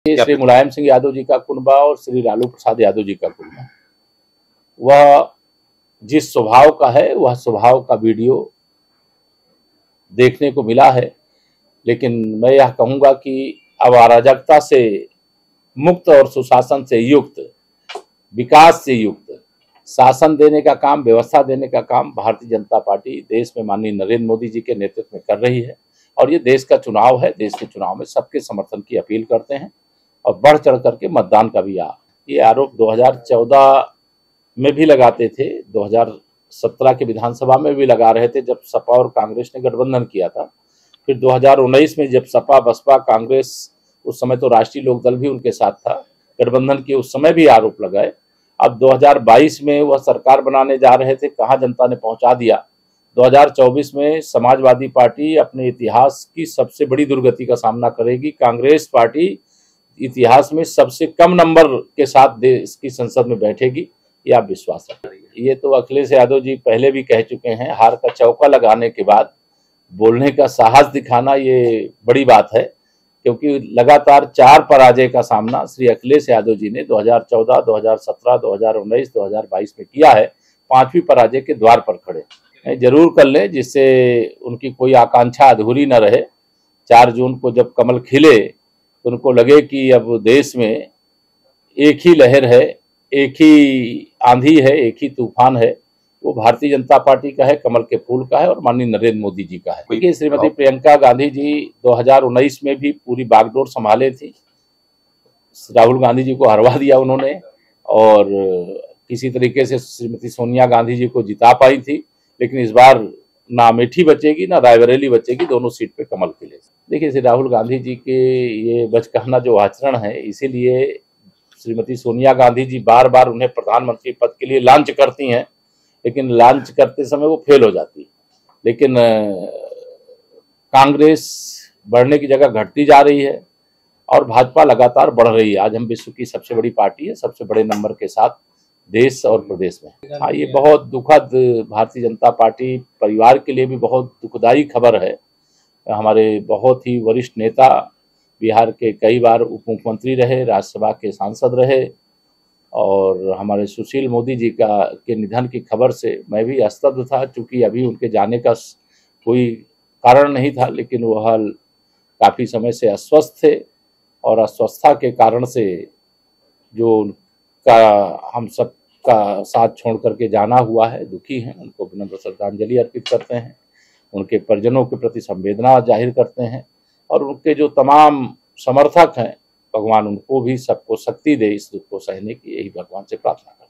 श्री मुलायम सिंह यादव जी का कुनबा और श्री लालू प्रसाद यादव जी का कुनबा, वह जिस स्वभाव का है वह स्वभाव का वीडियो देखने को मिला है। लेकिन मैं यह कहूंगा कि अब अराजकता से मुक्त और सुशासन से युक्त, विकास से युक्त शासन देने का काम, व्यवस्था देने का काम भारतीय जनता पार्टी देश में माननीय नरेंद्र मोदी जी के नेतृत्व में कर रही है। और ये देश का चुनाव है, देश के चुनाव में सबके समर्थन की अपील करते हैं और बढ़ चढ़ करके मतदान का भी ये आरोप 2014 में भी लगाते थे, 2017 के विधानसभा में भी लगा रहे थे जब सपा और कांग्रेस ने गठबंधन किया था। फिर 2019 में जब सपा बसपा कांग्रेस, उस समय तो राष्ट्रीय लोकदल भी उनके साथ था, गठबंधन के उस समय भी आरोप लगाए। अब 2022 में वह सरकार बनाने जा रहे थे, कहाँ जनता ने पहुंचा दिया। 2024 में समाजवादी पार्टी अपने इतिहास की सबसे बड़ी दुर्गति का सामना करेगी। कांग्रेस पार्टी इतिहास में सबसे कम नंबर के साथ देश की संसद में बैठेगी, ये आप विश्वास रखिए। ये तो अखिलेश यादव जी पहले भी कह चुके हैं, हार का चौका लगाने के बाद बोलने का साहस दिखाना ये बड़ी बात है, क्योंकि लगातार 4 पराजय का सामना श्री अखिलेश यादव जी ने 2014, 2017, 2019, 2022 में किया है। 5वीं पराजय के द्वार पर खड़े जरूर कर लें, जिससे उनकी कोई आकांक्षा अधूरी न रहे। 4 जून को जब कमल खिले तो उनको लगे कि अब देश में एक ही लहर है, एक ही आंधी है, एक ही तूफान है, वो भारतीय जनता पार्टी का है, कमल के फूल का है और माननीय नरेंद्र मोदी जी का है। देखिए, श्रीमती प्रियंका गांधी जी 2019 में भी पूरी बागडोर संभाले थी, राहुल गांधी जी को हरवा दिया उन्होंने और किसी तरीके से श्रीमती सोनिया गांधी जी को जिता पाई थी। लेकिन इस बार ना अमेठी बचेगी ना रायबरेली बचेगी, दोनों सीट पे कमल खिले। देखिए, श्री राहुल गांधी जी के ये बचकाना जो आचरण है, इसीलिए श्रीमती सोनिया गांधी जी बार बार उन्हें प्रधानमंत्री पद के लिए लॉन्च करती हैं, लेकिन लॉन्च करते समय वो फेल हो जाती है। लेकिन कांग्रेस बढ़ने की जगह घटती जा रही है और भाजपा लगातार बढ़ रही है। आज हम विश्व की सबसे बड़ी पार्टी है, सबसे बड़े नंबर के साथ देश और प्रदेश में। हाँ, ये बहुत दुखद, भारतीय जनता पार्टी परिवार के लिए भी बहुत दुखदाई खबर है। हमारे बहुत ही वरिष्ठ नेता, बिहार के कई बार उप मुख्यमंत्री रहे, राज्यसभा के सांसद रहे और हमारे सुशील मोदी जी के निधन की खबर से मैं भी स्तब्ध था, चूंकि अभी उनके जाने का कोई कारण नहीं था। लेकिन वह काफ़ी समय से अस्वस्थ थे और अस्वस्थता के कारण से जो उनका हम सब का साथ छोड़ करके जाना हुआ है, दुखी हैं। उनको विनम्र श्रद्धांजलि अर्पित करते हैं, उनके परिजनों के प्रति संवेदना जाहिर करते हैं और उनके जो तमाम समर्थक हैं, भगवान उनको भी सबको शक्ति दे इस दुख को सहने की, यही भगवान से प्रार्थना।